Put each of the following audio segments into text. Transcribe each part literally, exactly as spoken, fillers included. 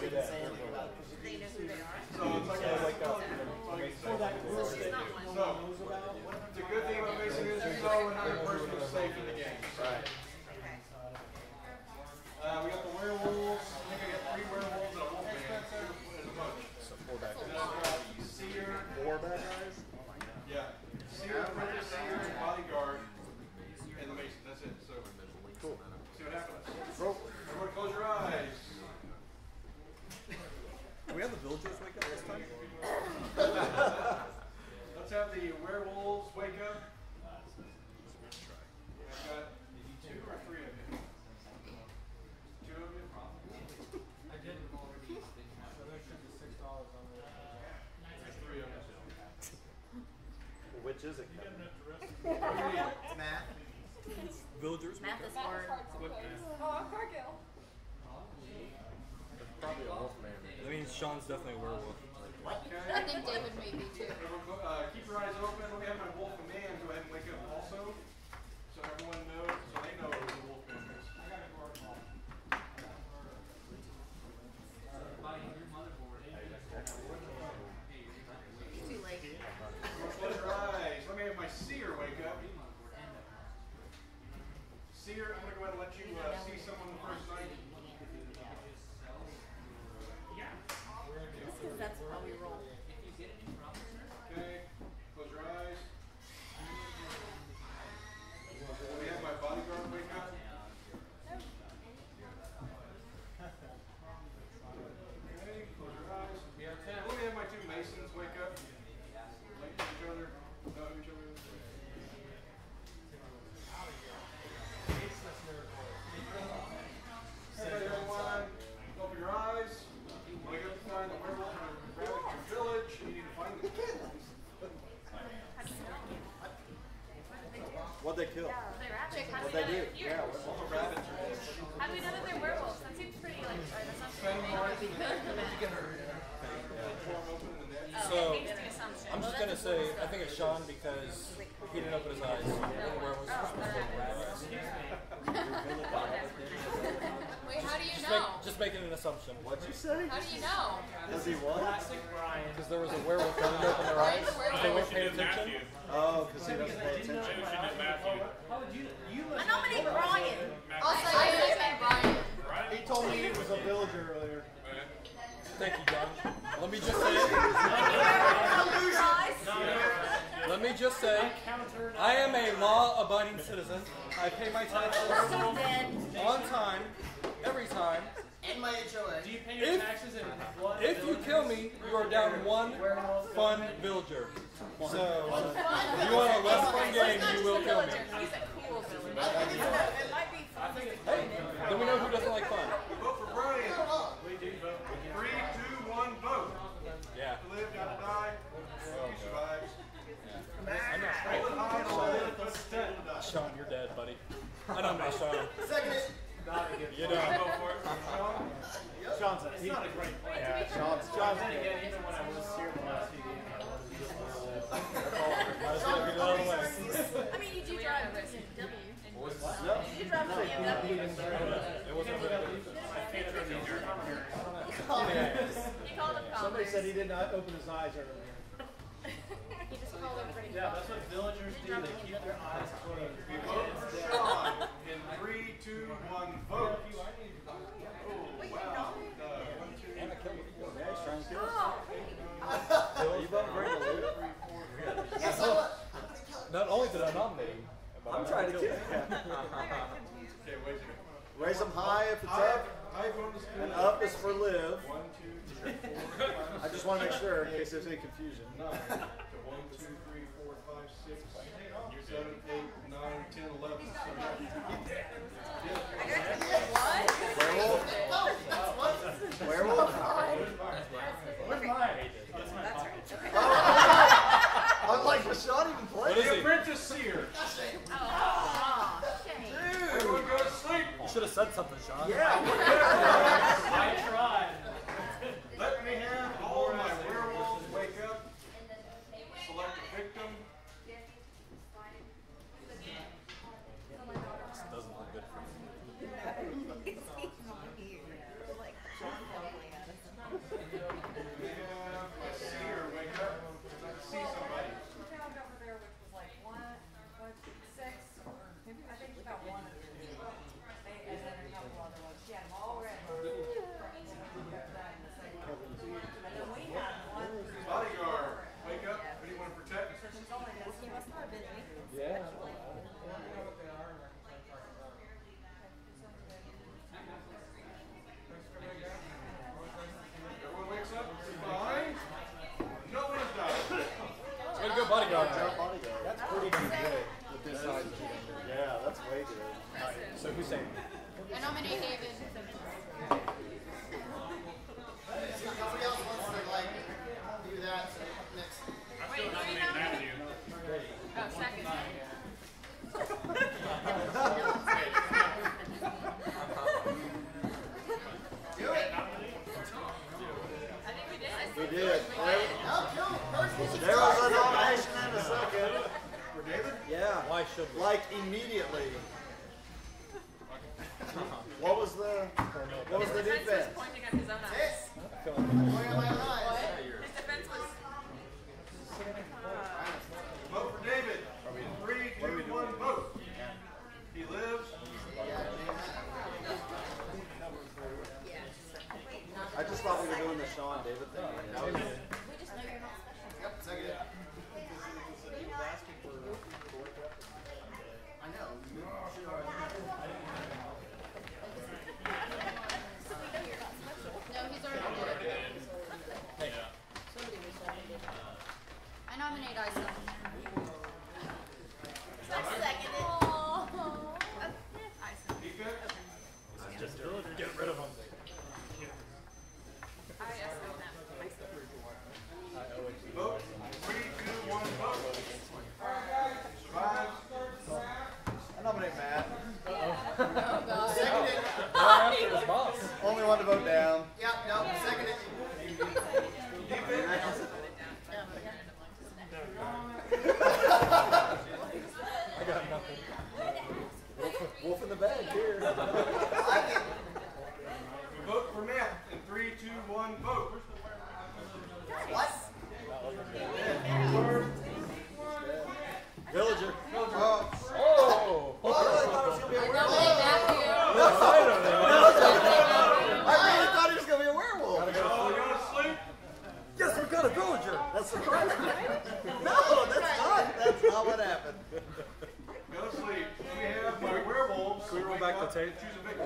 say anything about it. They know who they are. So it's like a, like a, For that group that not one. no one knows about. it's a good thing about Mason is we know when another person is safe in the game. Right. Okay. Uh, we got the werewolves. I think I got three werewolves and a wolf man. There's a bunch. So four bad And guys. then I've got seer. Four bad guys? Yeah. Seer, apprentice, seer, bodyguard, and the mason. That's it. So Cool. see what happens. Roll. Everyone close your eyes. Do we have the villagers wake up this time? Let's have the werewolves wake up. I've got two or three of you. Two of you? I did already. So there should be six dollars on there. There's three of you. Which is it? It's Matt. Villagers wake Math is up? hard. Oh, Cargill. Probably a wolf man. That means Sean's definitely a werewolf. Okay. I think David may be too. Everyone go- uh, keep your eyes open. Let me have my wolf and man go ahead and wake up also. So everyone knows, so they know who the wolf man is. I got a guard call. Too late. Everyone close your eyes. Let me have my seer wake up. Seer, I'm going to go ahead and let you uh, see someone the first night. That's how we roll. Okay. Close your eyes. Let me have my bodyguard wake up. Okay, close your eyes. Let me have my two masons wake up. Like each other. Know who each other is. Okay, everyone, open your eyes. Wake up to find the werewolf in the ravaged village. You need to find the kittens. What'd they kill? They're rabbits. How do What'd we they know do? they're here? Yeah, what- All ravaged. How do we know that they're werewolves? That seems pretty like, or that sounds Spend pretty more big. form open in the net. Oh, So, interesting assumption. I'm just gonna say, I think it's Sean because he didn't open his eyes. And werewolves are supposed to be rabbits. Wait, how do you Just, know? make, just making an assumption. What'd you say? How do you know? Does he what? Because there was a werewolf that didn't open their eyes. They weren't paying attention. Oh, because he doesn't pay attention. How would you? You I nominate Brian. I'll say I it. nominate Brian. He told me he was a villager earlier. Thank you, John. Let me just say, let me just say, I am a law-abiding citizen. I pay my taxes on time, every time. And my H O A. Do you pay your If- taxes in blood? If you kill me, you are down one fun villager. So, if you want a less fun game, you will kill me. He's a cool villager. It might be fun. Hey, then we know who doesn't like fun. Vote for Brian. We do vote. Three, two, one, vote. Yeah. To live, gotta die. He survives. I know. Hold it high, hold it, put it dead to die. Sean, you're dead, buddy. I know I'm not Sean. Second. You know. Sean's a, he's not a great player. Yeah, Sean's, Sean's good. Even when I was here the last few games, I Might as well get it out of the way. I mean, you do drive a B M W. No. You drive a B M W. It wasn't very good. You called him Somebody Congress. said he did not open his eyes earlier. He just called everybody. yeah, that's what villagers do. They keep their eyes closed. We vote for Sean. In three, two, one, vote. Oh, wow. Uh, one, two, And I killed him. Yeah, he's trying to kill us. Oh. You vote for him to loot? Yes, I will. Not only did I nominate him, but I'm I trying to killed kill him. him. Okay, wait a second. Raise them high if it's High, up, high bonus and good. up is for live. One, two, three, four, five, I just want to make sure in case there's any confusion. nine. So one, two, three, four, five, six, seven, eight, nine, ten, eleven. So Werewolf? Werewolf? Where's mine? That's my That's pocket. right. Okay. I'm like, does Sean even play? What is The he? apprentice seer. Oh, shame. Everyone go to sleep. You should have said something, Sean. Yeah. I tried. Let me have all my werewolves wake up. Select a victim. This doesn't look good for me. He's not here. Like, probably out of way good. Impressive. So who's saying? I nominate David. Nobody else wants to like do that. So next. Wait, who are you nominating? Oh, second. Do it. I think we did. We did. There, No, no. First, we should there was a start. nomination in a second. For David? Yeah. Why should we? Like immediately. What was the what was the His defense was defense? pointing at his own eyes. This. I feel like Going on my own eyes. His defense was. Vote for David. Three, two, one, vote. He lives. I just thought we were doing the Sean David thing. That was- Yep, second it. I know. No, he's already did it. Hey. I nominate Isa. Second it. Isa. Just get rid of them. I S O M. Vote. Three, two, one, vote. Survive. I nominate Matt. Oh, God. Second it. After his boss. Only one to vote down. Yep, no, second it. I got nothing. Wolf, wolf in the bag here. We vote for Matt. In three, two, one, vote. What? Villager. Oh. Oh! Oh, I really thought it was gonna be a werewolf. Nominate Matthew. I really thought he was gonna be a werewolf. Oh, you want to sleep? Yes, we've got a villager. That's surprising. No, that's not. That's not what happened. Go to sleep. We have my werewolves. Can we roll Wake back up, the tape? Choose a victim.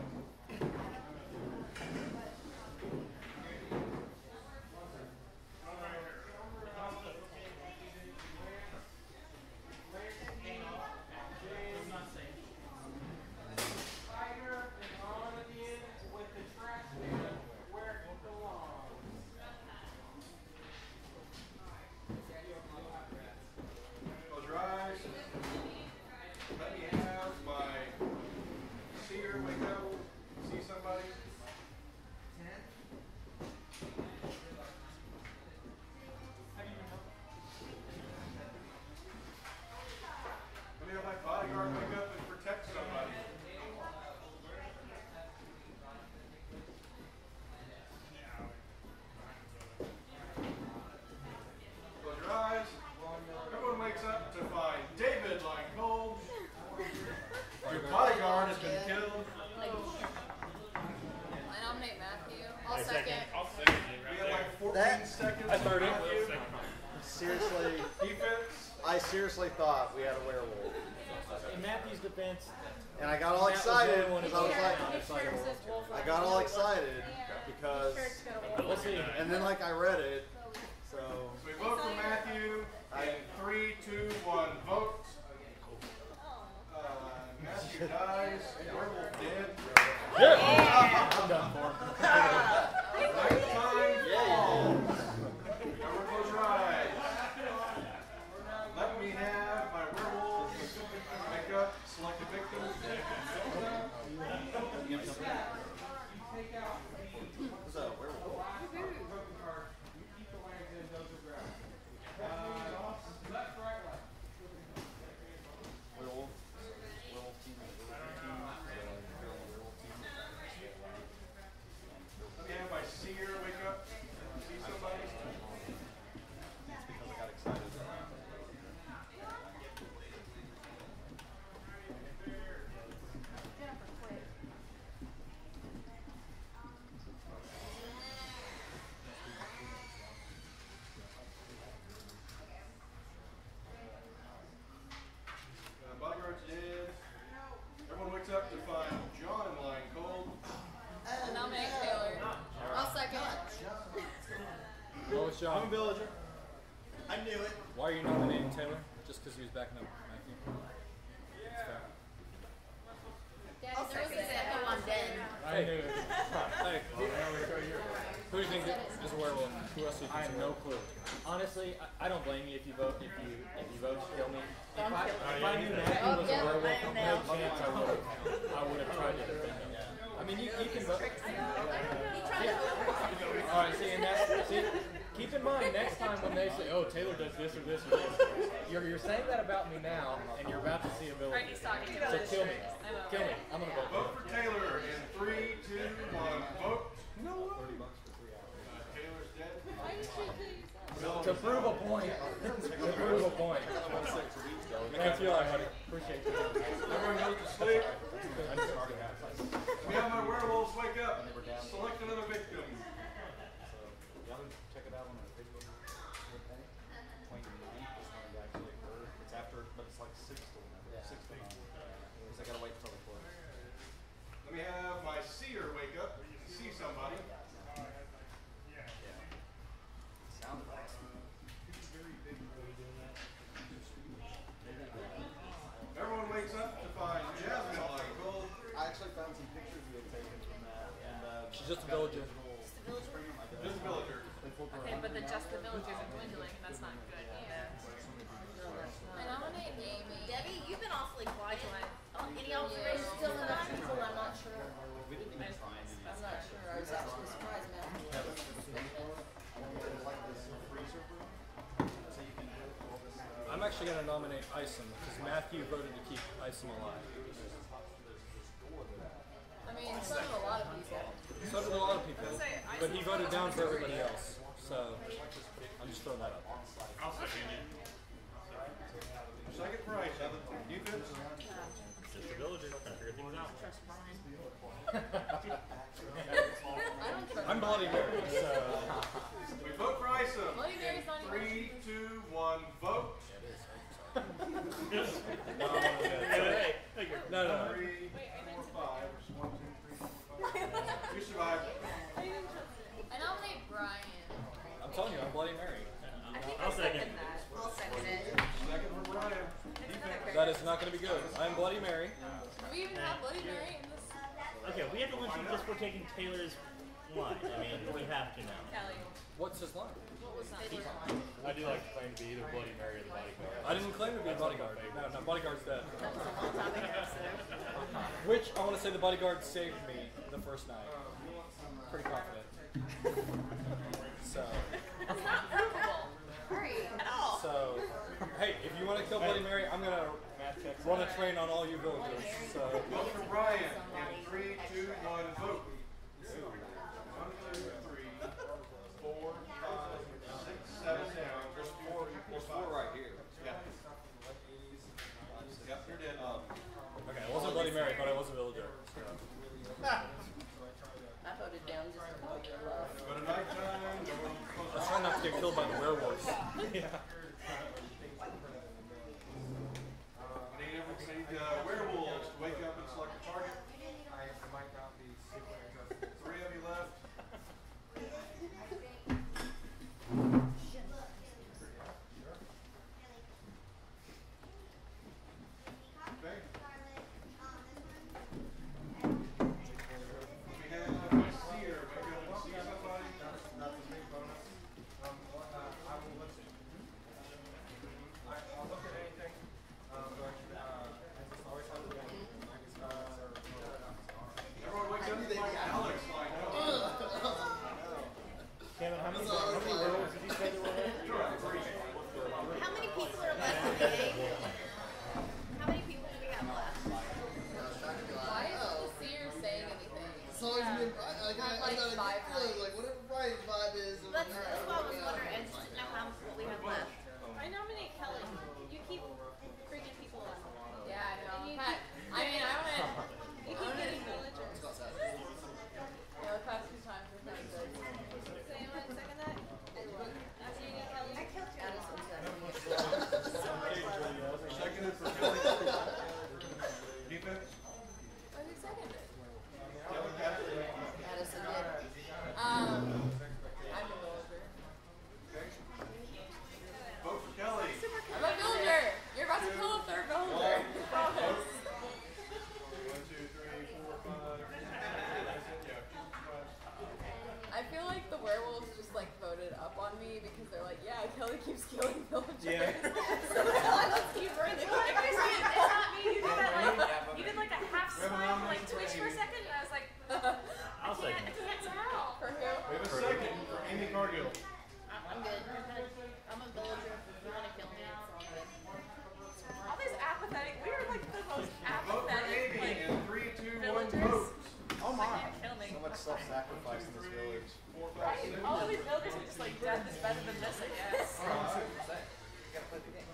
Close your eyes. Let me have my seer wake up. See somebody. Let me have my bodyguard wake up and protect somebody. Close your eyes. Everyone wakes up to find David lying cold. Your bodyguard has been killed. I nominate Matthew. I'll second. We have like fourteen That- seconds. I started. Matthew. Seriously, Defense. I seriously thought we had a werewolf. In Matthew's defense, And I got all Matt was the excited only one because I who was voted like, down. I got all excited because, We'll see. and then like I read it, so So we vote for Matthew. I, In three, two, one, vote. Uh, Matthew dies. Werewolf dead. I'm done for. Nighttime yeah, falls. Everyone close your eyes. Let me have my werewolf wake up, select a victim. what's up, werewolf? Werewolf, werewolf team, werewolf team, werewolf team. Let me have my seer wake up. See somebody. It's because I got excited. Uh, bodyguard's dead. Everyone wakes up to find John lying cold. I nominate Taylor. I'll second. What was I'm a John? villager. I knew it. Why are you nominating Taylor? Just because he was backing up Matthew? That's fair. Who else do you I have consider? no clue. Honestly, I, I don't blame you if you vote if you if you vote to kill me. If I, if I knew Matthew was a werewolf, no chance I would have I would have tried to defend him. I mean, you, you can vote. Yeah. All right, see, and that's see. Keep in mind, next time when they say, "Oh, Taylor does this or this or this," you're you're saying that about me now, and you're about to see a villain. Alright, he's talking to So us. kill me, I will. kill me. I'm gonna vote. Vote for Taylor in three, two, one. Vote. No way. Taylor's dead. To prove a point. To prove a point. Thank you, buddy. Appreciate you. Everyone goes to sleep. We have my werewolves wake up. Select another victim. Y'all can check it out on our Facebook page. twenty-nine is when it actually occurred. It's after, but it's like six to nine. Six to nine. Because I gotta wait till they close. Let me have my seer wake up. See somebody. Sounded like Everyone wakes up to find Jasmine alive. Well, I actually found some pictures we had taken from that, and uh, She's just a villager. Just the villager? Just a villager. Okay, but the just the villagers are dwindling, and that's not good. Yeah. I nominate Amy. Debbie, you've been awfully quiet. Oh, any Yeah, observations? still enough people, I'm not sure. we didn't even try and do I'm not sure. I was actually surprised, man. I'm actually going to nominate Isom because Matthew voted to keep Isom alive. I mean, so did a lot of people. So did a lot of people, but he voted down for everybody else. So I'm just throwing that up. I'll second it. Second for Ice. Defense. Just a villager. Trying to figure things out. Trust Brian. I don't trust I'm Bloody Mary, so We vote for Isom. Bloody Mary's not even- Three, two, one, vote. no, Hey, hey, you're- no, no. Three, four, five. One, two, three, four, five. You survived. I nominate Brian. I'm telling you, I'm Bloody Mary. I think I'll I second second. that. I'll second it. Second for Brian. It's another That is not going to be good. I'm Bloody Mary. Do we even have Bloody Mary in this? Okay, we have to lynch him just for taking Taylor's line. I mean, we have to now. Kelly. What's his line? What was that? I do like to claim to be either Bloody Mary or the bodyguard. I didn't claim to be a bodyguard. No, no, bodyguard's dead. That was a long time ago, so. Which I want to say the bodyguard saved me the first night. Pretty confident. So, That's not provable. Hurry. At all. so, hey, if you want to kill Bloody Mary, I'm gonna run a train on all you villagers. So, Vote for Brian. In three, two, one, vote. One, two, three, four, five, six, seven down. There's four. There's four right here. Yeah. Yep, you're dead. Um, okay, I wasn't Bloody Mary, but I was a villager. So. I voted down just to vote your love. Go to nighttime. No one's supposed I was trying not to get killed by the werewolves. I need, every, I need uh, werewolves to wake up and select a target. I, I might not be super interested. Three of you left. Okay. We have my seer wake up and see somebody. That's, that's a big bonus. Um, well, uh, I will listen. I, I'll look at anything. Um, but, uh, I just always have to be on my disguise or Yeah. Let's keep running. Well, if you see it, it's not me. You did that like, you did like a half smile, like twitch for a second, and I was like, I I'll can't, second I it. can't tell. For who? We have a second for Amy Cargill. I'm good. I'm a villager. If you want to kill me, it's all good. All these apathetic, we were like the most Vote for apathetic, Amy like, in three, two, one, villagers. vote. Oh Like, my. they're killing me. So much self-sacrifice in this village. Four, five, Right? six. All of these villagers are just like, death is better than this, I guess. You gotta play the game.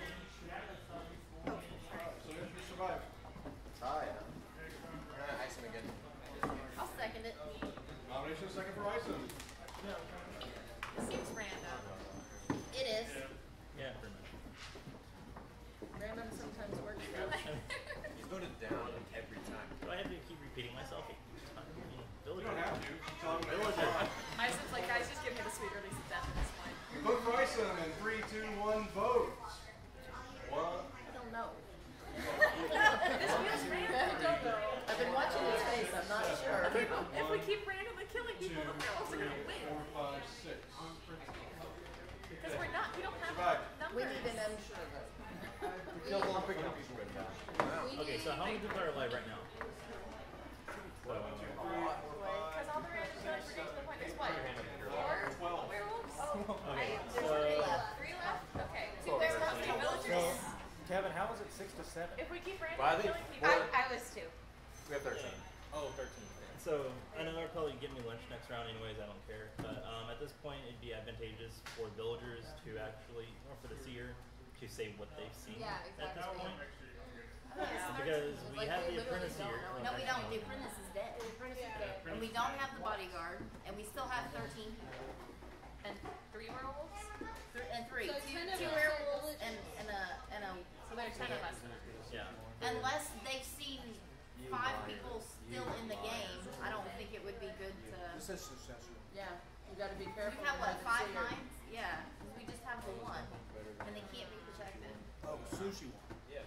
So if you survive. Tie. Uh, ice him again. I'll second it. Nomination second for Ison. It seems random. It is. Yeah, pretty much. Random sometimes works though. He's voted down every time. Do I have to keep repeating myself each time? I mean, You villager. don't have to. Tell them Villager. Ison's like, guys, just give me the sweet release of death at this point. Vote for Ison in three, two, one, vote. One. I don't know. This feels random. I don't know. I've been watching his face. I'm not sure. Okay, but if we keep randomly killing people, the werewolves are gonna win. Four, five, six. Because we're not, we don't have Survive. numbers. We need an unsure vote. Kill one picking up people right now. Okay, so how many people are alive right now? Because all the random killers were getting to the point, there's what? Four werewolves? Okay, There's so three left. Three left? Okay. Two werewolves, two villagers. Kevin, how was it six to seven? If we keep Well, I randomly think killing people. four- I, I was two. We have thirteen. oh, thirteen. So I know they're probably getting me lunch next round, anyways. I don't care. But um, at this point, it'd be advantageous for villagers to actually, or for the seer, to say what they've seen Yeah, at this exactly. point. Yeah. Because we Like, have we the literally apprentice don't here. know. No, we don't. The apprentice is dead. The apprentice is dead. And we don't have the bodyguard. And we still have thirteen people. And three werewolves? Th- and three. So two ten of two us. werewolves and, and a and a So there's ten of us. Yeah. unless they've seen five people still in the game, I don't think it would be good to. This is successful. Yeah, you got to be careful. We have what, five minds? Yeah, 'cause we just have the one, and they can't be protected. Oh, sushi one. Yes.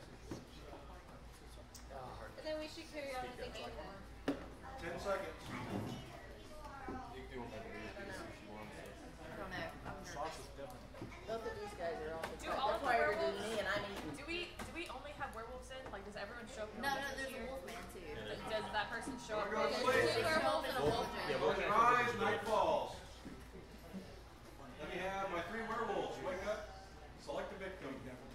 And then we should carry on with the game. Ten seconds. You do want to be as sushi one. I don't know. I'm Sauce nervous. is different. Both of these guys are all. Do all of the They're required to do werewolves? me, and I'm eating. Do we do we only have werewolves in? Like, does everyone show up? in No, no, werewolves there's a here? wolf man too. Does, does that person show up? Go to There's sleep. two werewolves and a wolf. Yeah, we'll Close your eyes, night falls. Let me have my three werewolves. Wake up. Select a victim.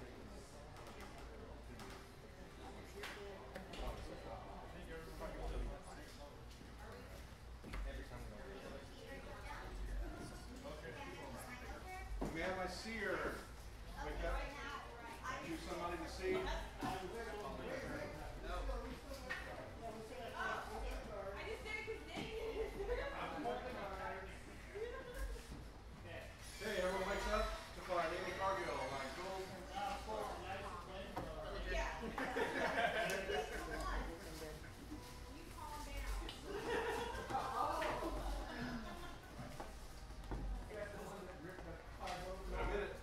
Let me have my seer. Wake up. Choose somebody to see. Okay, everyone wakes up to find Amy Cargill, my gold. In a minute.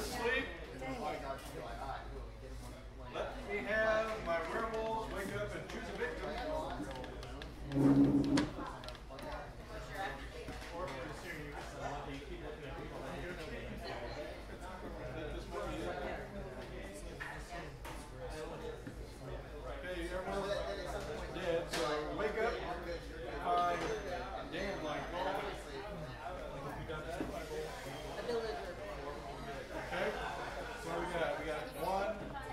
sleep. Let me have my werewolves wake up and choose a victim. Okay, everyone's dead, so wake up, find damn like gold. Okay, so we got, we got one,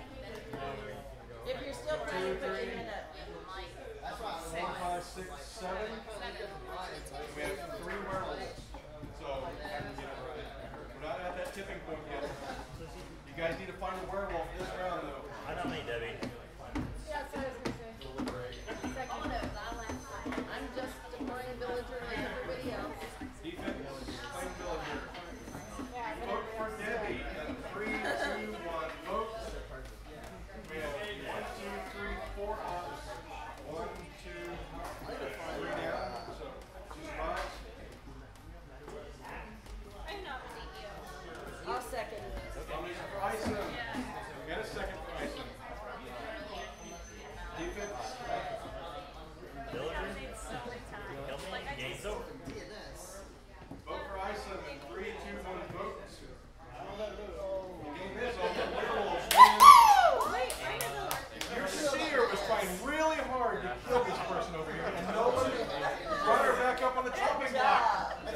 If you're still trying, put your hand up. four, five, six, seven. We have three werewolves. So we're not at that tipping point yet. You guys need to find a werewolf this round though. I nominate Debbie. Yeah, that's what I was gonna say. Second. I'm just a plain villager like everybody else. Defense, plain villager. Vote for Debbie. And three, two, one, vote. We have one, two, three, four ups. One, two, three down. So two spots. I nominate you. I'll second. Nomination for Isom. We got a second for Isom. Defense. Villager. Kill me. Game's over. Vote for Isom in three, two, one, vote. The game is over. Werewolves win. Your seer was trying really hard to kill this person over here, and no one brought her back up on the chopping block. The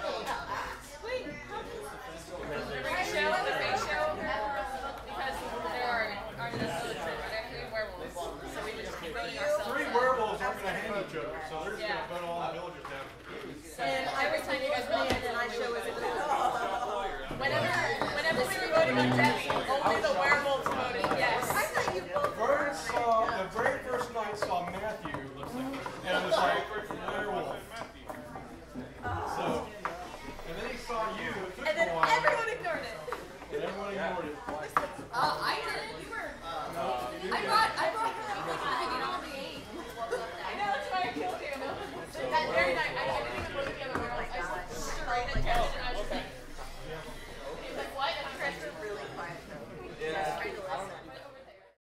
ratio, the ratio, because there are, are the military, but they're three werewolves. So we just keep voting ourselves. Three werewolves aren't going to hang each other, so they're just going to put all the villagers down. And every time you guys vote, and I show as a villager. Whenever, whenever we were voting on Debbie, only the werewolves